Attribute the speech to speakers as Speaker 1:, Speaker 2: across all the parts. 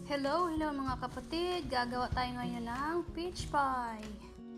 Speaker 1: Hello mga kapatid! Gagawa tayo ngayon ng peach pie.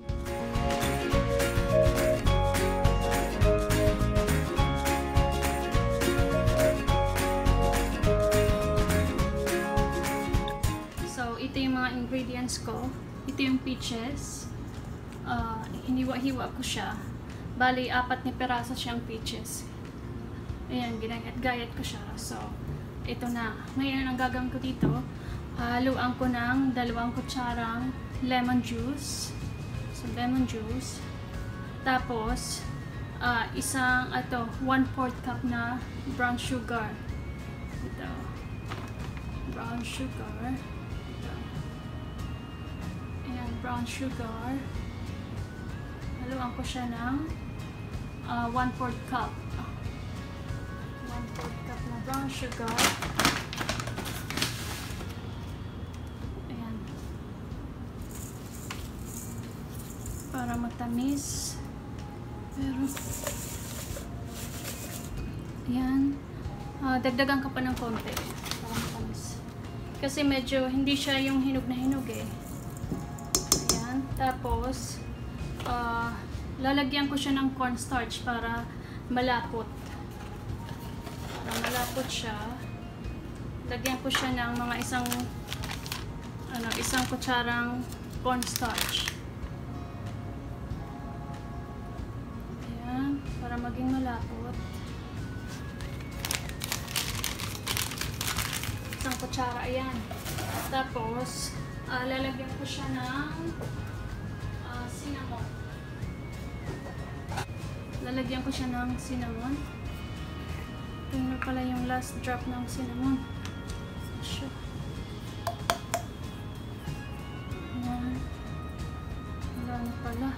Speaker 1: So, ito yung mga ingredients ko. Ito yung peaches. Hiniwa-hiwa ko siya. Bali, 4 na peraso siyang peaches. Ayan, ginagayat ko siya. So, ito na. Ngayon, ang gagawin ko dito, haluan ko ng 2 kutsarang lemon juice. So, lemon juice. Tapos, 1/4 cup na brown sugar. Ito. Brown sugar. Ito. Ayan, brown sugar. Haluan ko siya ng 1/4 cup. 1/4 cup na brown sugar. Para matamis. Pero yan, dagdagan ka pa ng konti para matamis, kasi medyo hindi siya yung hinog na hinog eh. Ayan, tapos lalagyan ko siya ng cornstarch para malapot. Para malapot siya, lagyan ko siya ng mga isang kutsarang cornstarch. Para maging malapot. Isang kutsara, ayan. Tapos, lalagyan ko siya ng cinnamon. Lalagyan ko siya ng cinnamon. Ito na pala yung last drop ng cinnamon. Ayan. Wala na pala.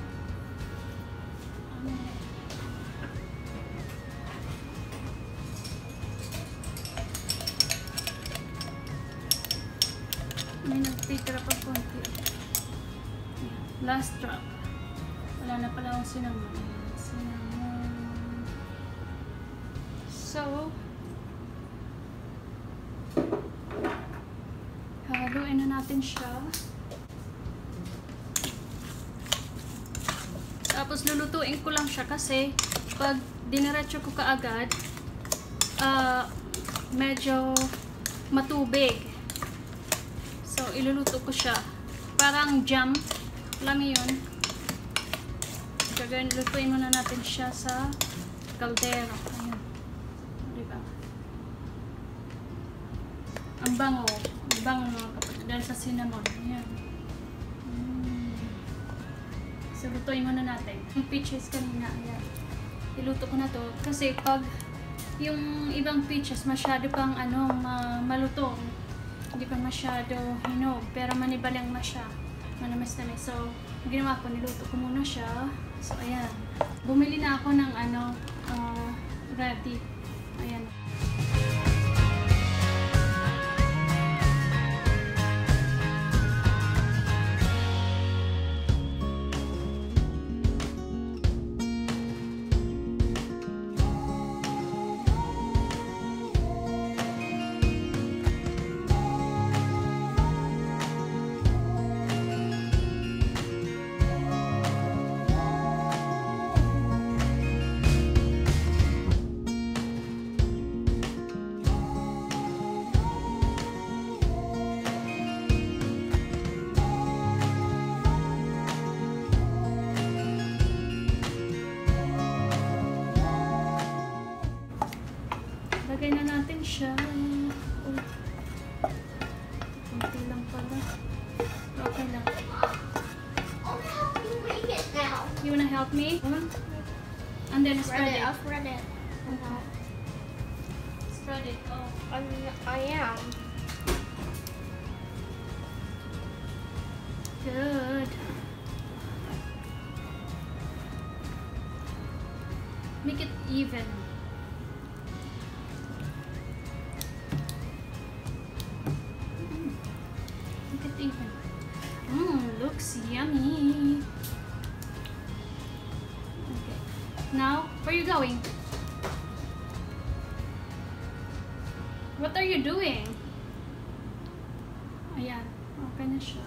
Speaker 1: May nagtitira pa konti. Last drop. Wala na pala akong cinnamon. Cinnamon. So, haluin na natin siya. Tapos lulutuin ko lang siya kasi pag diniretso ko kaagad, medyo matubig. So, iluluto ko siya. Parang jam. Alam mo yun? Gagawin, lutuin muna natin siya sa kaldero. Ayan. Diba? Ang bango. Ang bango mga kapatid. Dahil sa cinnamon. Ayan. So, lutuin muna natin. Yung peaches kanina. Ayan. Iluto ko na to. Kasi pag yung ibang peaches masyado pang malutong, hindi pa masyado hinog, pero manibalang na siya, manamis-namis. So, ginawa ko, niluto ko muna siya. So, ayan. Bumili na ako ng ready. Ayan. Lagay na natin siya. Kunti lang pala. Okay lang. You wanna help me? And then spread it.
Speaker 2: I'll spread it.
Speaker 1: Spread it. Oh.
Speaker 2: I am.
Speaker 1: Good. Make it even. Make it even. Looks yummy. Okay. Now, where are you going? What are you doing? Ayan, okay na siya.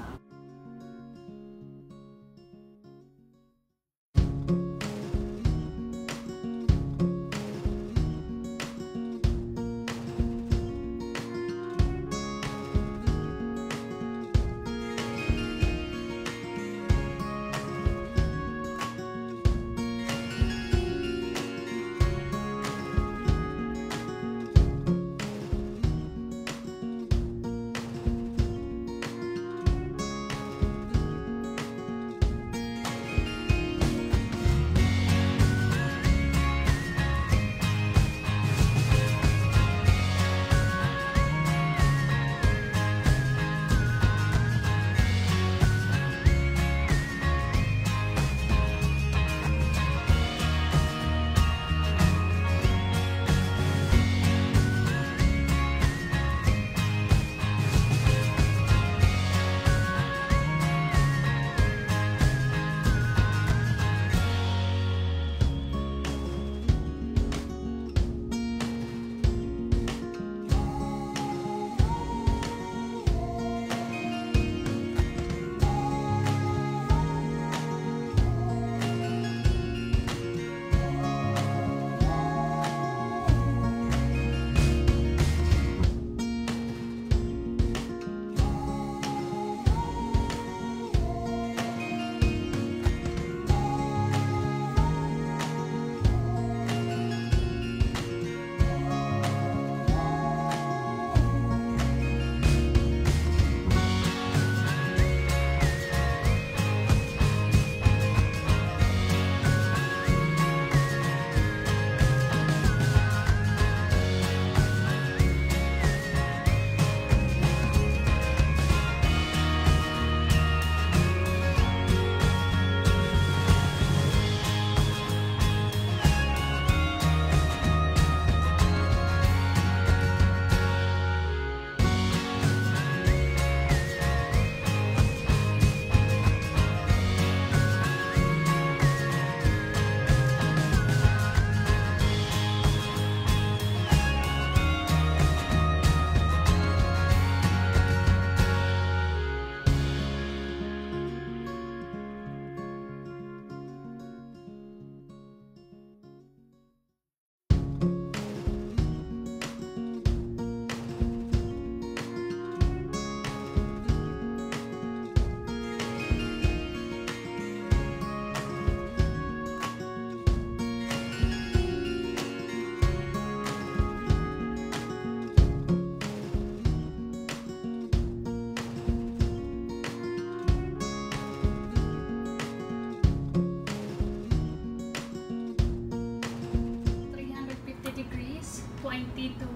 Speaker 1: To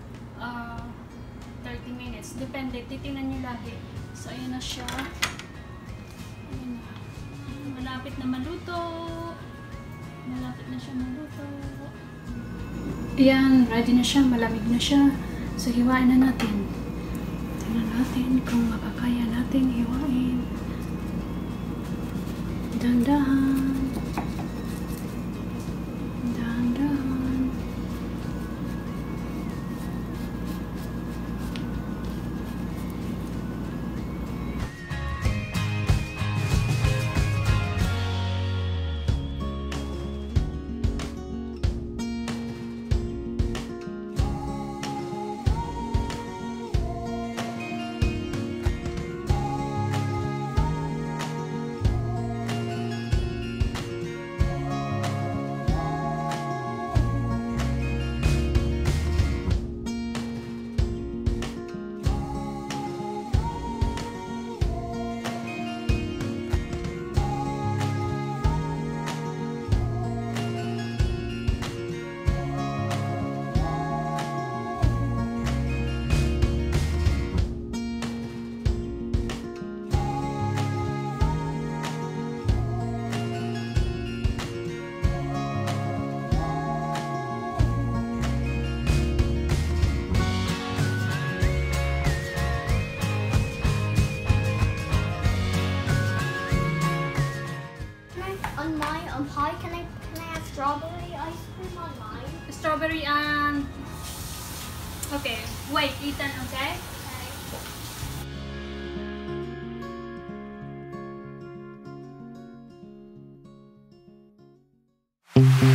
Speaker 1: 30 minutes. Depende. Titingnan nyo lagi. So, ayan na siya. Ayan na. Malapit na maluto. Malapit na siya maluto. Ayan. Ready na siya. Malamig na siya. So, hiwain na natin. Tingnan natin kung makakaya natin hiwain. Dahan-dahan.
Speaker 2: pie. Can I have strawberry ice cream on mine?
Speaker 1: Strawberry and... Okay, wait, Ethan, okay?
Speaker 2: Okay. Bye.